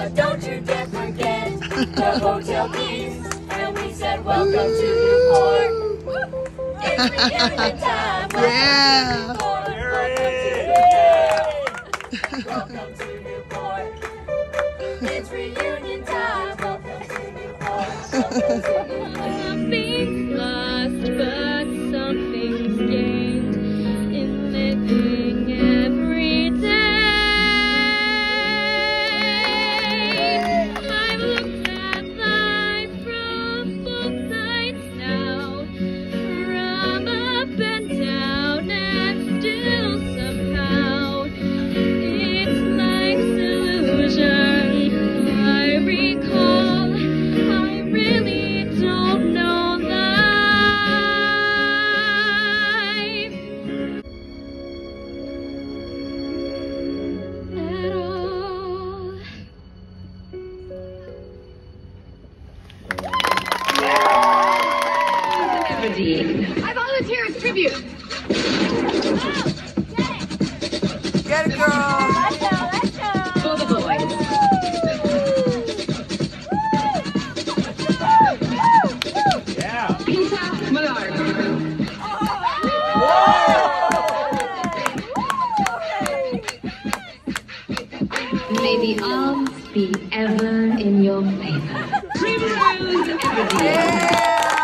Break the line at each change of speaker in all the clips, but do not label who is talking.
But don't you dare forget the hotel keys. And we said, welcome to Newport. It's reunion time.
Yeah.
Welcome to Newport. It's reunion time. Welcome to Newport.
Nothing's lost, but something's gained in living every day. I've looked at life from both sides now, from up and down, and still somehow it's life's illusion. I recall, I really don't know life at all.
I volunteer as tribute.
Get it, girl.
For the boys.
Yeah.
Peter Millard. May the odds be ever in your favor. Primrose Everdeen.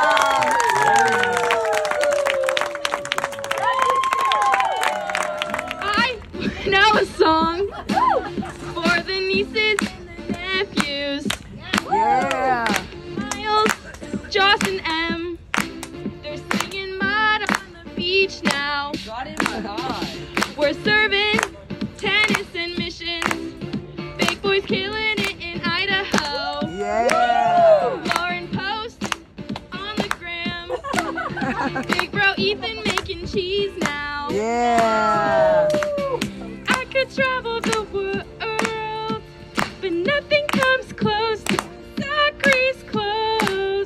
I know a song for the nieces and the nephews.
Yeah.
Miles, Joss, and Em. They're singing mud on the beach now. We're serving tennis and missions. Big boys killing it in Idaho.
Yeah.
Lauren Post on the gram. Big bro Ethan making cheese now.
Yeah.
I could travel the world, but nothing comes close to Zachary's clothes.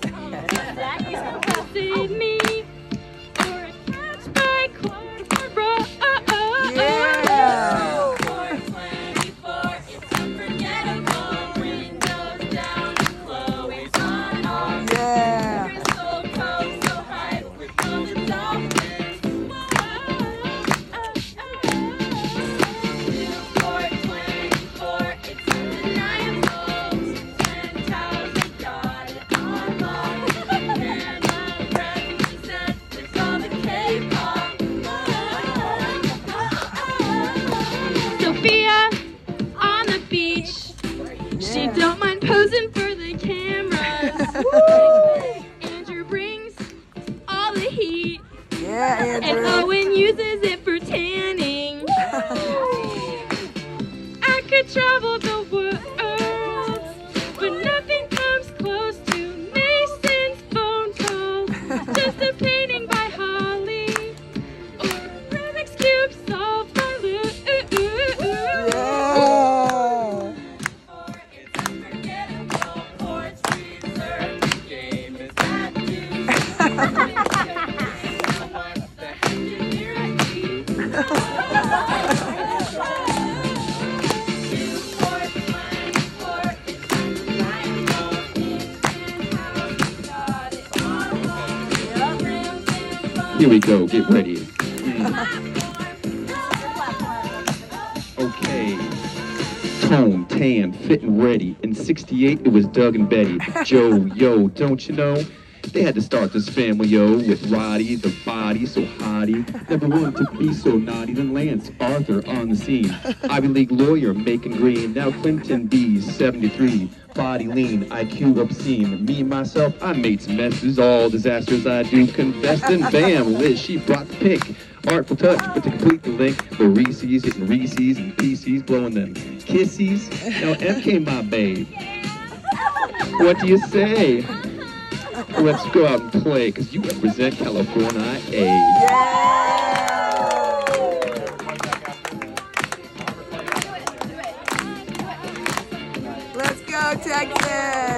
Sydney or a catch by Clark Road.
Yeah. Yeah.
Sophia on the beach. She don't mind posing for the cameras. Andrew brings all the heat,
Yeah,
and
Andrew.
Owen uses it for tanning. I could travel the world, but nothing comes close to Mason's phone call. Just a painting by Holly, or a Rubik's Cube solved by Lou.
Yeah.
Here we go. Get ready. Okay. Tone, tan, fit and ready. In 68, it was Doug and Betty. Joe, yo, don't you know? They had to start this family, yo, with Roddy, the body, so hottie. Never wanted to be so naughty. Then Lance Arthur on the scene. Ivy League lawyer, making green. Now Clinton B's 73. Body lean, IQ obscene. Me, myself, I made some messes. All disasters I do confess. Then bam, Liz, she brought the pick. Artful touch, but to complete the link, the Reese's hitting Reese's and PC's blowing them kissies. Now MK, my babe. What do you say? Let's go out and play, because you represent California.
Let's go, Texas.